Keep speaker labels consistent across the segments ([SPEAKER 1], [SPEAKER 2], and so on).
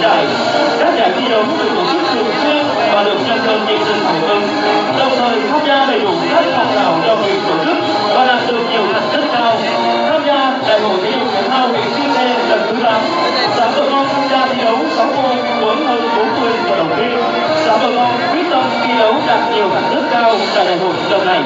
[SPEAKER 1] đại. Các giải thi đấu được tổ chức thường xuyên và được nhân dân nhiệt tình hưởng ứng, đồng thời tham gia đầy đủ các phong trào do huyện tổ chức và đạt được nhiều thành tích cao. Tham gia Đại hội thể dục thể thao huyện Chư Sê lần thứ 8, xã Bờ Mon tham gia thi đấu 6 môn với hơn 40 vận động viên. Xã Bờ Mon quyết tâm thi đấu đạt nhiều thành tích cao tại đại hội lần này.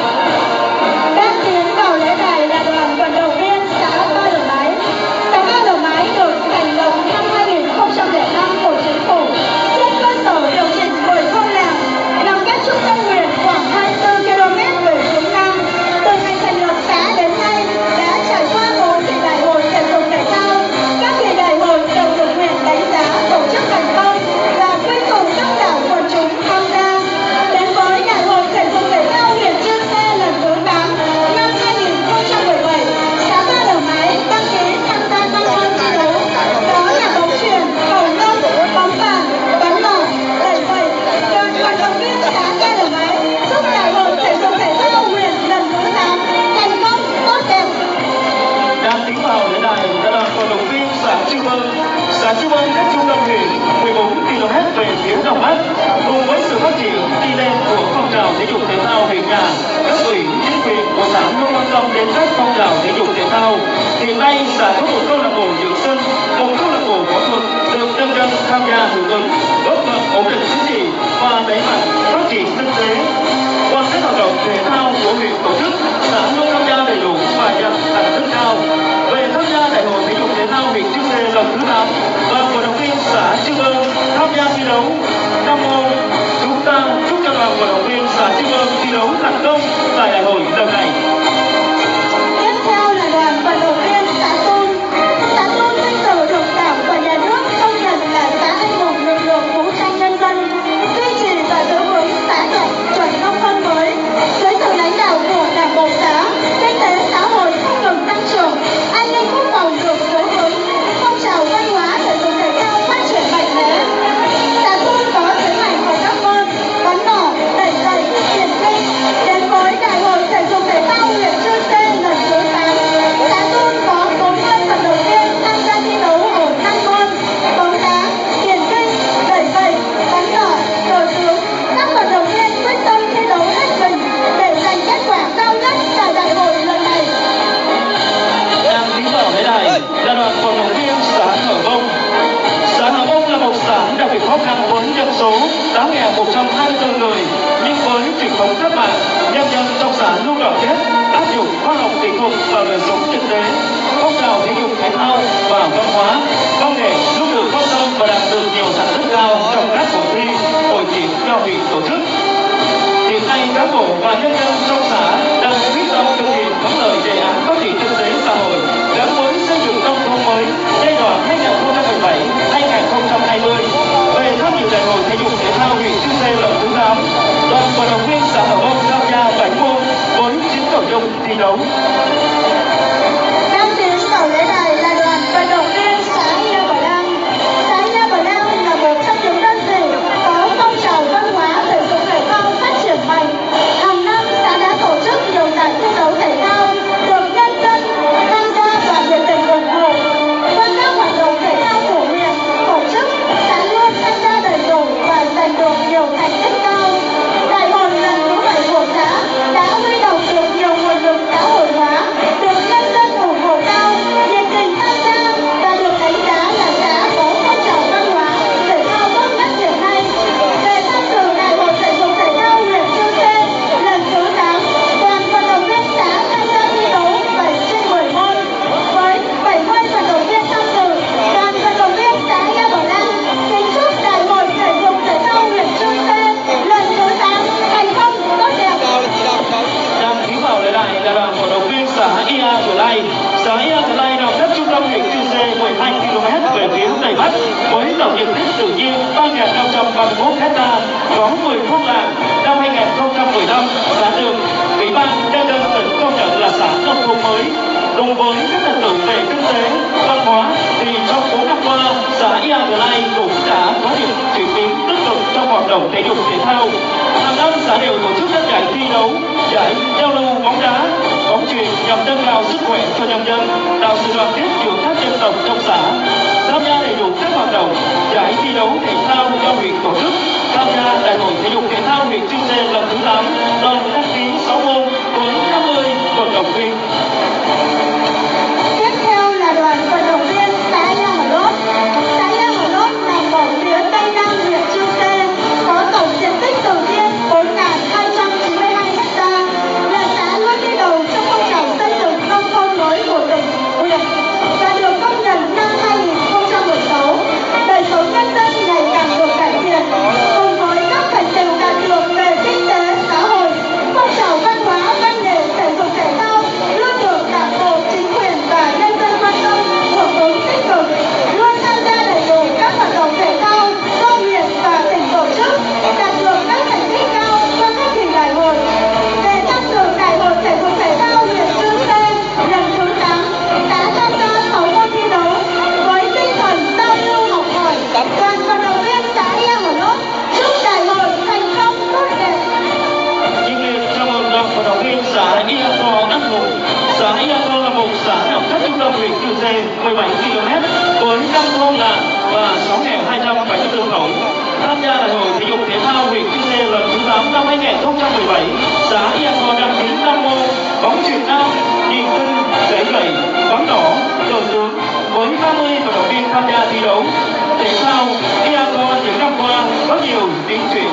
[SPEAKER 2] Đang tiến vào lễ đài là đoàn vận động viên xã Ba Đầu Mái. Xã Ba Đầu Mái được thành lập năm 2005 của chính phủ trên cơ sở điều chỉnh 10 thôn làng nằm cách trung tâm huyện khoảng 24 km về hướng nam. Từ ngày thành lập xã đến nay đã trải qua 4 kỳ đại hội thể dục thể thao. Các kỳ đại hội đều được huyện đánh giá tổ chức thành công và quy tụ đông đảo quần chúng tham gia. Đến với đại hội thể dục thể thao huyện Chư Sê lần thứ 8 năm 2017, xã Ba Đầu Mái đăng ký tham gia 5 môn thi đấu, đó là bóng chuyền, cầu lông, bóng bàn, bắn nỏ, đẩy vẩy. Đoàn vận động viên xã Ba Đầu Mái giúp đại hội thể dục thể thao huyện lần thứ 8 thành công tốt đẹp.
[SPEAKER 1] Đang tiến vào lễ đài là đoàn vận động viên xã Chư Bân. Xã Chư Bân cách trung tâm huyện 14 km về phía đông bắc. Cùng với sự phát triển đi lên của phong trào thể dục thể thao huyện nhà, cấp ủy chính quyền của xã luôn quan tâm đến các phong trào thể dục thể thao. Hiện nay xã có một câu lạc bộ dưỡng sinh, một câu lạc bộ võ thuật được nhân dân tham gia hưởng ứng, góp phần ổn định chính trị và đẩy mạnh phát triển kinh tế. Qua các hoạt động thể thao của huyện tổ chức, xã luôn tham gia đầy đủ và giành thành tích cao. Về tham gia đại hội thể dục thể thao huyện Chư Sê lần thứ 8, đoàn vận động viên xã Chư Bân tham gia thi đấu 5 môn. Chúng ta chúc cho đoàn vận động viên xã Chư Bân thi đấu thành công tại đại hội lần này.
[SPEAKER 2] Tiếp theo là đoàn vận động viên xã Tôn. Xã Tôn vinh dự được Đảng và Nhà nước công nhận là xã anh hùng lực lượng vũ trang nhân dân, duy trì và giữ vững xã đạt chuẩn nông thôn mới. Dưới sự lãnh đạo của Đảng bộ xã, kinh tế xã hội không ngừng tăng trưởng, an ninh quốc phòng được giữ vững, phong trào văn hóa thể dục thể thao phát triển mạnh mẽ. Xã Tôn có thế mạnh ở các môn bắn nỏ, đẩy gậy, điền kinh. Đến với đại hội thể dục thể thao huyện Chư Sê lần thứ 8, xã Tôn có 40 vận động viên tham gia thi đấu ở 5 môn: bóng đá, điền kinh, đẩy gậy, bắn nỏ, cờ tướng. Các vận động viên quyết tâm thi đấu hết mình để giành kết quả cao nhất tại đại hội lần này.
[SPEAKER 1] Đang tiến vào lễ đài là đoàn vận động viên xã Hờ Bông. Xã Hờ Bông là một xã đặc biệt khó khăn với dân số 8.124 người, nhưng với truyền thống cách mạng, nhân dân trong xã luôn đoàn kết, áp dụng khoa học kỹ thuật vào đời sống kinh tế, phong trào thể dục thể thao và văn hóa, công nghệ luôn được quan tâm và đạt được nhiều thành tích cao trong các cuộc thi, hội diễn do huyện tổ chức. Hiện nay, cán bộ và nhân dân trong xã đang quyết tâm thực hiện thắng lợi đề án phát triển kinh tế xã hội gắn với xây dựng nông thôn mới giai đoạn 2017-2020. Về tham dự đại hội thể dục thể thao huyện Chư Sê lần thứ 8, đoàn vận động viên xã Hờ Bông tham gia 7 môn với 9 nội dung thi đấu.
[SPEAKER 2] Đang tiến vào lễ đài là đoàn vận động viên xã Ia Bờ Lang. Xã Ia Bờ Lang là một trong những đơn vị có phong trào văn hóa thể dục thể thao phát triển mạnh. Hàng năm xã đã tổ chức nhiều giải thi đấu thể thao được nhân dân tham gia và nhiệt tình ủng hộ. Qua các hoạt động thể thao của huyện tổ chức, xã luôn tham gia đầy đủ và giành được nhiều thành tích cao. Đại hội lần thứ 7 của xã đã huy động được nhiều nguồn lực xã hội hóa, được nhân dân ủng hộ cao, nhiệt tình tham gia và được đánh giá là xã có phong trào văn hóa thể thao tốt nhất hiện nay. Về tham dự đại hội thể dục thể thao huyện Chư Sê lần thứ 8, đoàn vận động viên xã tham gia thi đấu 7 trên 10 môn với 70 vận động viên tham dự. Đoàn vận động viên xã Ia Bờ Lang kính chúc đại hội thể dục thể thao huyện Chư Sê lần thứ 8 thành công tốt đẹp.
[SPEAKER 1] Đang tiến vào lễ đài là đoàn vận động viên xã Ia Bờ Lai. Xã Ia Bờ Lai nằm cách trung tâm huyện Chư Sê 12 km về phía tây bắc, với tổng diện tích tự nhiên 3.531 ha, có 10 thôn làng. Năm 2015, xã được Ủy ban nhân dân tỉnh công nhận là xã nông thôn mới. Cùng với các thành tựu về kinh tế, văn hóa, thì trong 4 năm qua, xã Ia Bờ Lai cũng đã có những chuyển biến tích cực trong hoạt động thể dục thể thao. Hàng năm xã đều tổ chức các giải thi đấu, giải giao lưu bóng đá, bóng chuyền nhằm nâng cao sức khỏe cho nhân dân, tạo sự đoàn kết giữa các dân tộc trong xã. Tham gia đầy đủ các hoạt động giải thi đấu thể thao do huyện tổ chức. Tham gia đại hội thể dục thể thao huyện Chư Sê lần thứ 8, đoàn đăng ký 6 môn với 50 vận động viên.
[SPEAKER 2] Tiếp theo là đoàn vận động viên xã Yamalot. Xã Yamalot nằm ở phía tây nam huyện Chư Sê, có tổng diện tích tự nhiên 4.292 ha, là xã luôn đi đầu trong phong trào xây dựng nông thôn mới của tỉnh, huyện và được công nhận năm 2016. Đời sống nhân dân ngày càng được cải thiện, cùng với các thành tựu đạt được về kinh tế, xã hội, phong trào văn hóa, văn nghệ, thể dục thể thao luôn được đảng bộ, chính quyền và nhân dân quan tâm, hưởng ứng tích cực, luôn tham gia đầy đủ các hoạt động thể thao do huyện và tỉnh tổ chức, đạt được các thành tích cao qua các kỳ đại hội. Để tham dự đại hội thể dục thể thao huyện Chư Sê lần thứ 8, đã tham gia 6 môn thi đấu với tinh thần giao lưu học hỏi. Đoàn vận động viên xã Yamalot chúc đại hội thành công tốt đẹp.
[SPEAKER 1] Nhiệt liệt chào mừng đoàn vận động viên xã Iako Đắc Hùng. Xã Iako là một xã nằm cách trung tâm huyện Chư Sê 17 km với 5 thôn làng và 6.274 khẩu. Tham gia đại hội thể dục thể thao huyện Chư Sê lần thứ 8 năm 2017, xã Iako đăng ký 5 môn bóng chuyền nam, điền kinh, đẩy gậy, bắn nỏ, cờ tướng với 30 vận động viên tham gia thi đấu. Thể thao Iako những năm qua có nhiều tiến triển.